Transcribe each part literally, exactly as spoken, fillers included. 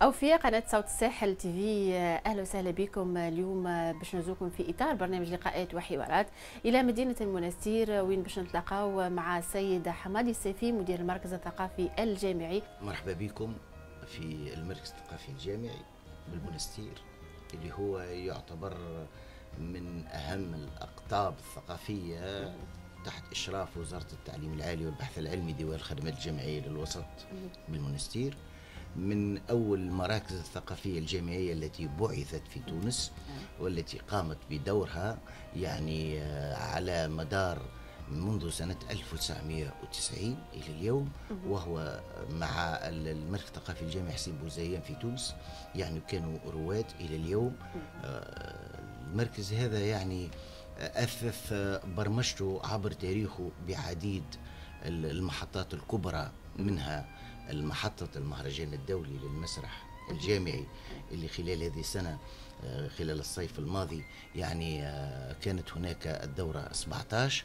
أوفياء قناة صوت الساحل تي في، أهلا وسهلا بكم. اليوم باش نزوركم في إطار برنامج لقاءات وحوارات إلى مدينة المنستير، وين باش نتلاقاو مع السيد حمادي السيفي مدير المركز الثقافي الجامعي. مرحبا بكم في المركز الثقافي الجامعي بالمنستير، اللي هو يعتبر من أهم الأقطاب الثقافية تحت إشراف وزارة التعليم العالي والبحث العلمي ديوان الخدمات الجامعية للوسط بالمنستير، من أول المراكز الثقافية الجامعية التي بعثت في تونس والتي قامت بدورها يعني على مدار منذ سنة ألف وتسعمئة وتسعين إلى اليوم، وهو مع المركز الثقافي الجامعي حسين بوزيان في تونس، يعني كانوا رواد إلى اليوم. المركز هذا يعني أثث برمجته عبر تاريخه بعديد المحطات الكبرى، منها المحطة المهرجان الدولي للمسرح الجامعي اللي خلال هذه السنة خلال الصيف الماضي يعني كانت هناك الدورة سبعة عشر،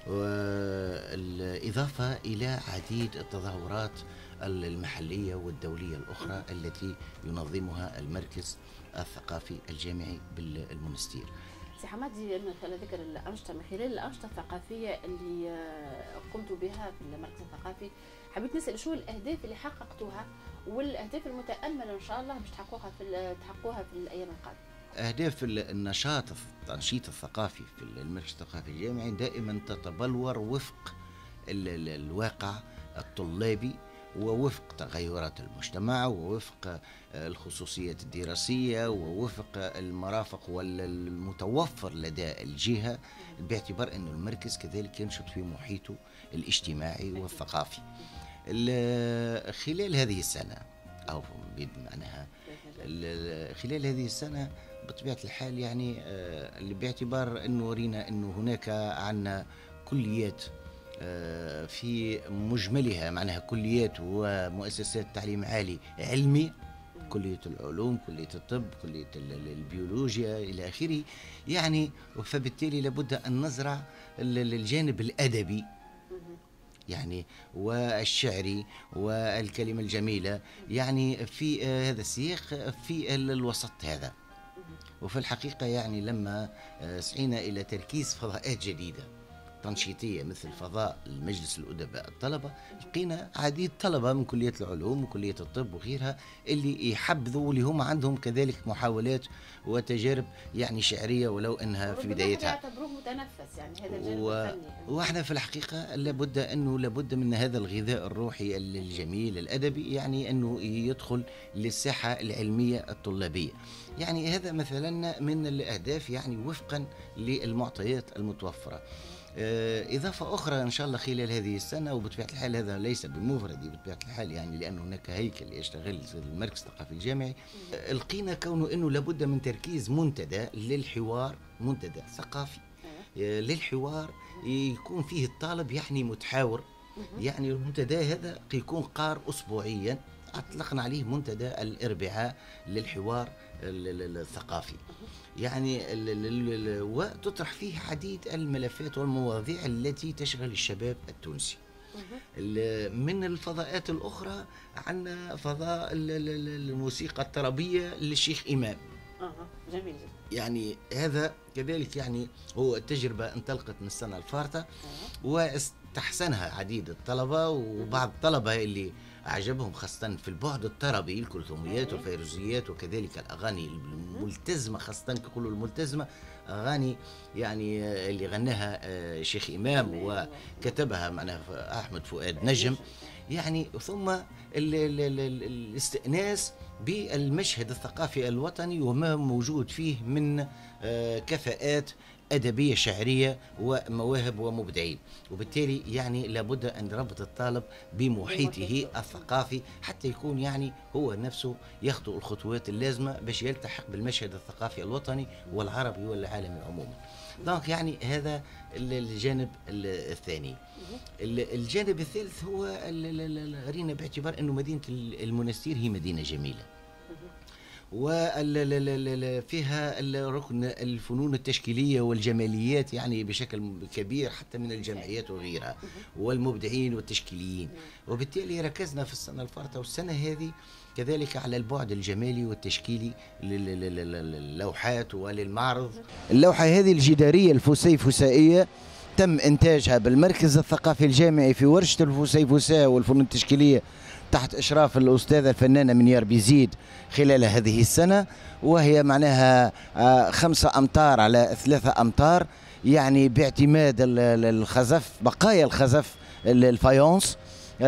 والإضافة إلى عديد التظاهرات المحلية والدولية الأخرى التي ينظمها المركز الثقافي الجامعي بالمنستير. سي حمادي، من خلال ذكر الأنشطة، من خلال الأنشطة الثقافية اللي قمتوا بها في المركز الثقافي، حبيت نسأل شو الأهداف اللي حققتوها والأهداف المتأملة إن شاء الله باش تحققوها في تحققوها في الأيام القادمة. أهداف النشاط التنشيط الثقافي في المركز الثقافي الجامعي دائما تتبلور وفق الواقع الطلابي ووفق تغيرات المجتمع ووفق الخصوصيات الدراسية ووفق المرافق والمتوفر لدى الجهة، باعتبار أن المركز كذلك ينشط في محيطه الاجتماعي والثقافي. خلال هذه السنة أو بمعناها خلال هذه السنة بطبيعة الحال يعني اللي باعتبار أنه ورينا أنه هناك عنا كليات في مجملها، معناها كليات ومؤسسات تعليم عالي علمي، كلية العلوم، كلية الطب، كلية البيولوجيا إلى آخره، يعني فبالتالي لابد أن نزرع الجانب الأدبي يعني والشعري والكلمة الجميلة يعني في هذا السياق في الوسط هذا. وفي الحقيقة يعني لما سعينا إلى تركيز فضاءات جديدة تنشيطية مثل فضاء المجلس الأدباء الطلبة، لقينا عديد طلبة من كلية العلوم وكلية الطب وغيرها اللي يحبذوا، واللي هم عندهم كذلك محاولات وتجارب يعني شعرية ولو أنها في بدايتها. يعتبروه متنفس يعني هذا الجانب و... الفني. واحنا في الحقيقة لابد أنه لابد من هذا الغذاء الروحي الجميل الأدبي، يعني أنه يدخل للساحة العلمية الطلابية. يعني هذا مثلا من الأهداف يعني وفقا للمعطيات المتوفرة. إضافة أخرى إن شاء الله خلال هذه السنة، وبطبيعة الحال هذا ليس بمفردي بطبيعة الحال يعني لأن هناك هيكل يشتغل المركز الثقافي الجامعي، لقينا كونه أنه لابد من تركيز منتدى للحوار، منتدى ثقافي للحوار يكون فيه الطالب يعني متحاور. يعني المنتدى هذا يكون قار أسبوعيا، أطلقنا عليه منتدى الأربعاء للحوار الثقافي، يعني وتطرح فيه عديد الملفات والمواضيع التي تشغل الشباب التونسي. من الفضاءات الأخرى عندنا فضاء الموسيقى الطربية للشيخ إمام. آه جميل جدا. يعني هذا كذلك يعني هو تجربة انطلقت من السنة الفارطة واستحسنها عديد الطلبة، وبعض الطلبة اللي أعجبهم خاصة في البعد الطربي الكلثوميات والفيروزيات وكذلك الأغاني الملتزمة، خاصة كقولوا الملتزمة أغاني يعني اللي غناها شيخ إمام وكتبها معناها أحمد فؤاد نجم، يعني ثم الاستئناس بالمشهد الثقافي الوطني وما موجود فيه من كفاءات أدبية شعرية ومواهب ومبدعين. وبالتالي يعني لابد أن نربط الطالب بمحيطه الثقافي حتى يكون يعني هو نفسه يخطو الخطوات اللازمة باش يلتحق بالمشهد الثقافي الوطني والعربي والعالمي عموما. دونك يعني هذا الجانب الثاني. الجانب الثالث هو رينا باعتبار أنه مدينة المنستير هي مدينة جميلة، وفيها ركن الفنون التشكيلية والجماليات يعني بشكل كبير حتى من الجمعيات وغيرها والمبدعين والتشكيليين. وبالتالي ركزنا في السنة الفارطة والسنة هذه كذلك على البعد الجمالي والتشكيلي للوحات وللمعرض. اللوحة هذه الجدارية الفسيفسائية تم إنتاجها بالمركز الثقافي الجامعي في ورشة الفسيفساء والفنون التشكيلية تحت إشراف الأستاذة الفنانة منيار بيزيد خلال هذه السنة، وهي معناها خمسة أمتار على ثلاثة أمتار، يعني باعتماد الخزف، بقايا الخزف الفايونس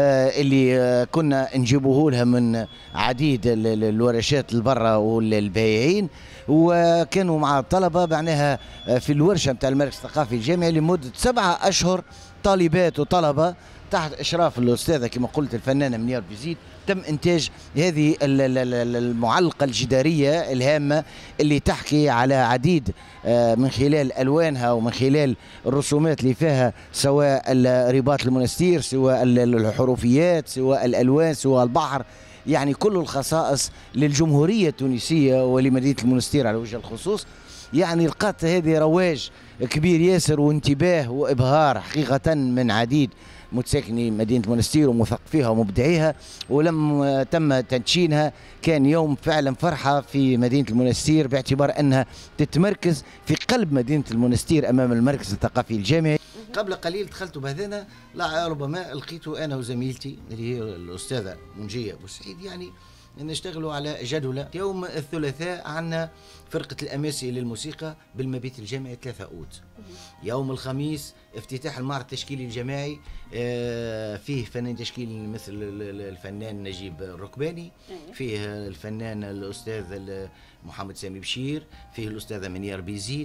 اللي كنا نجيبوه لها من عديد الورشات البرة والبايعين، وكانوا مع الطلبة معناها في الورشة متاع المركز الثقافي الجامعي لمدة سبعة أشهر، طالبات وطلبة تحت إشراف الأستاذة كما قلت الفنانة منيار بيزيد، تم إنتاج هذه المعلقة الجدارية الهامة اللي تحكي على عديد من خلال ألوانها ومن خلال الرسومات اللي فيها، سواء رباط المنستير، سواء الحروفيات، سواء الألوان، سواء البحر، يعني كل الخصائص للجمهورية التونسية ولمدينة المنستير على وجه الخصوص. يعني لقات هذه رواج كبير ياسر وانتباه وإبهار حقيقة من عديد متساكني مدينة المنستير ومثقفيها ومبدعيها، ولما تم تدشينها كان يوم فعلا فرحة في مدينة المنستير، باعتبار أنها تتمركز في قلب مدينة المنستير أمام المركز الثقافي الجامعي. قبل قليل دخلت بهذانا، لا ربما لقيته أنا وزميلتي اللي هي الأستاذة منجية بوسعيد، يعني نشتغلوا على جدولة. يوم الثلاثاء عندنا فرقة الأماسي للموسيقى بالمبيت الجامعي ثلاثة أوت. يوم الخميس افتتاح المعرض التشكيلي الجماعي، فيه فنان تشكيلي مثل الفنان نجيب الركباني، فيه الفنان الأستاذ محمد سامي بشير، فيه الأستاذة منيار بيزيد،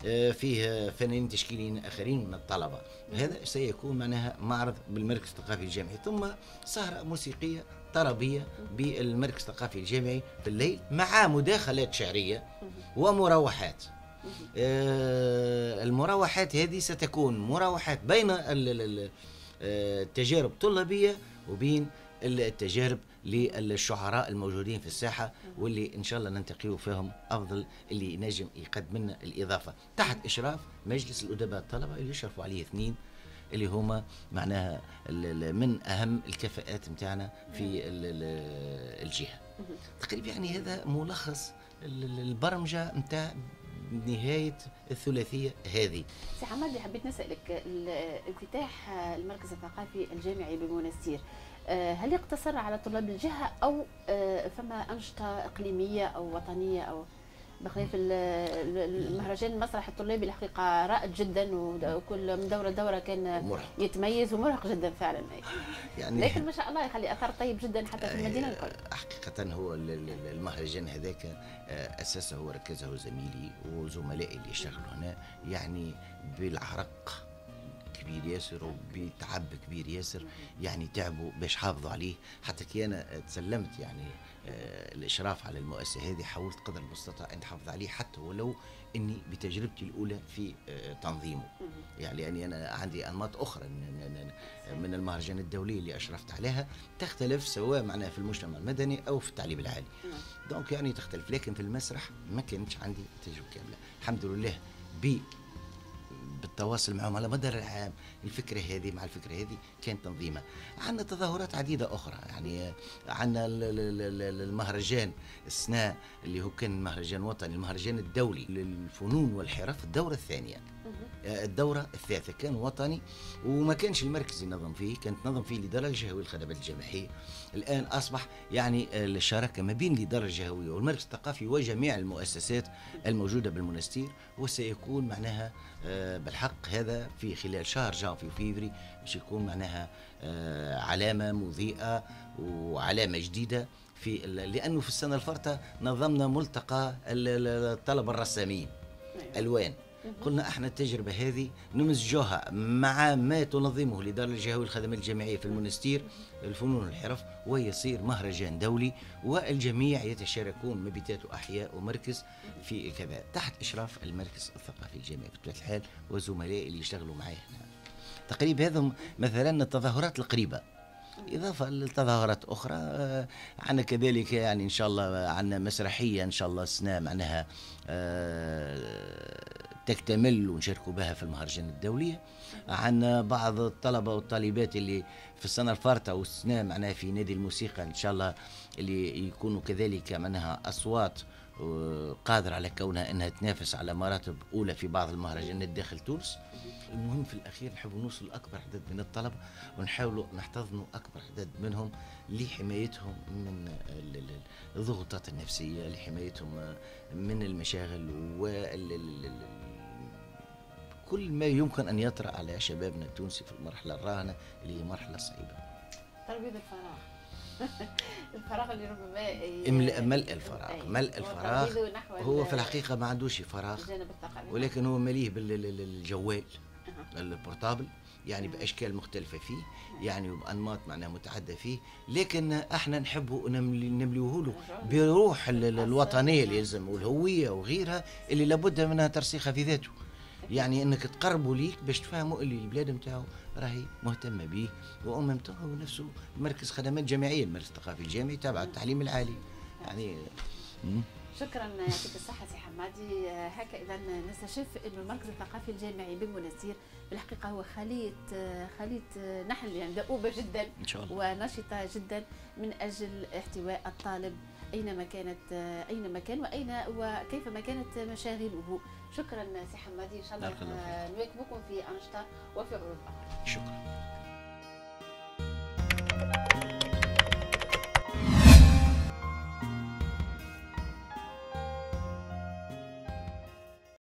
فيه فنانين تشكيليين آخرين من الطلبة. هذا سيكون معناها معرض بالمركز الثقافي الجامعي، ثم سهرة موسيقية طربية بالمركز الثقافي الجامعي في الليل مع مداخلات شعرية ومروحات. المروحات هذه ستكون مروحات بين التجارب الطلابية وبين التجارب للشعراء الموجودين في الساحة، واللي إن شاء الله ننتقيوا فيهم أفضل اللي ينجم يقدم لنا الإضافة تحت إشراف مجلس الأدباء الطلبة اللي يشرفوا عليه اثنين اللي هما معناها من أهم الكفاءات متاعنا في الجهة. تقريبا يعني هذا ملخص البرمجة متاع نهاية الثلاثية هذه. سي حمادي، حبيت نسألك، افتتاح المركز الثقافي الجامعي بمنستير هل يقتصر على طلاب الجهة أو فما أنشطة إقليمية أو وطنية، أو بخلاف المهرجان المسرح الطلابي الحقيقة رائد جدا، وكل من دورة دورة كان مرهق. يتميز ومرهق جدا فعلا يعني، لكن ما شاء الله يخلي أثر طيب جدا حتى في المدينة الكل. حقيقة هو المهرجان هذاك أساسه وركزه زميلي وزملائي اللي يشتغلوا هنا، يعني بالعرق كبير ياسر وبتعب كبير ياسر، يعني تعبوا باش حافظوا عليه. حتى كي انا تسلمت يعني آه الاشراف على المؤسسه هذه، حاولت قدر المستطاع ان احافظ عليه حتى ولو اني بتجربتي الاولى في آه تنظيمه، يعني يعني انا عندي انماط اخرى من المهرجان الدولي اللي اشرفت عليها تختلف، سواء معناها في المجتمع المدني او في التعليم العالي، دونك يعني تختلف. لكن في المسرح ما كانتش عندي تجربه كامله، الحمد لله ب بالتواصل معهم على مدار العام. الفكرة هذه مع الفكرة هذه كانت تنظيمها. عندنا تظاهرات عديدة أخرى، يعني عندنا المهرجان السنة اللي هو كان مهرجان وطني، المهرجان الدولي للفنون والحرف الدورة الثانية، الدورة الثالثة كان وطني وما كانش المركز ينظم فيه، كانت تنظم فيه الإدارة الجهوية للخدمات الجامعية. الآن أصبح يعني الشراكة ما بين الإدارة الجهوية والمركز الثقافي وجميع المؤسسات الموجودة بالمنستير، وسيكون معناها بالحق هذا في خلال شهر جانفي وفيفري باش يكون معناها علامة مضيئة وعلامة جديدة، في لأنه في السنة الفارطة نظمنا ملتقى الطلبة الرسامين ألوان. قلنا احنا التجربة هذه نمزجوها مع ما تنظمه الإدارة الجهوية للخدمات الجامعية في المنستير الفنون والحرف، ويصير مهرجان دولي والجميع يتشاركون مبيتات وأحياء ومركز في كذا تحت إشراف المركز الثقافي الجامعي بطبيعة الحال وزملائي اللي يشتغلوا معي هنا. تقريبا هذا مثلا التظاهرات القريبة إضافة لتظاهرات أخرى. آه، عندنا كذلك يعني إن شاء الله عندنا مسرحية إن شاء الله السنة معناها آه، تكتمل ونشاركوا بها في المهرجان الدولية. عندنا بعض الطلبة والطالبات اللي في السنة الفارطة والسنة معناها في نادي الموسيقى إن شاء الله اللي يكونوا كذلك معناها أصوات قادرة على كونها أنها تنافس على مراتب أولى في بعض المهرجانات داخل تونس. المهم في الأخير نحب نوصل أكبر عدد من الطلبة ونحاولوا نحتضنوا أكبر عدد منهم لحمايتهم من الضغوطات النفسية، لحمايتهم من المشاغل وكل ما يمكن أن يطرأ على شبابنا التونسي في المرحلة الراهنة اللي هي مرحلة صعيبة. تربية الفراغ الفراغ اللي ربما ملء ملء الفراغ ملء الفراغ هو في الحقيقة ما عندوش فراغ، ولكن هو مليه بالجوال البورتابل يعني بأشكال مختلفة فيه يعني وبأنماط معناها متعددة فيه، لكن احنا نحبوا نمليوه له بروح الوطنية اللي يلزم والهوية وغيرها اللي لابد منها ترسيخها في ذاته. يعني انك تقربوا ليك باش تفهموا اللي البلاد نتاعو راهي مهتمه به، وامم هو نفسه مركز خدمات جامعيه، المركز الثقافي الجامعي تابع التعليم العالي يعني. شكرا يعطيك الصحة سي حمادي. هكا إذا نستشف أنه المركز الثقافي الجامعي بمنستير بالحقيقة هو خلية خلية نحل يعني دؤوبة جدا إن شاء الله ونشطة جدا من أجل احتواء الطالب أينما كانت أينما كان وأين وكيفما كانت مشاغله. شكرا سي حمادي، إن شاء الله نواكبكم في أنشطة وفي عروض أخرى. شكرا.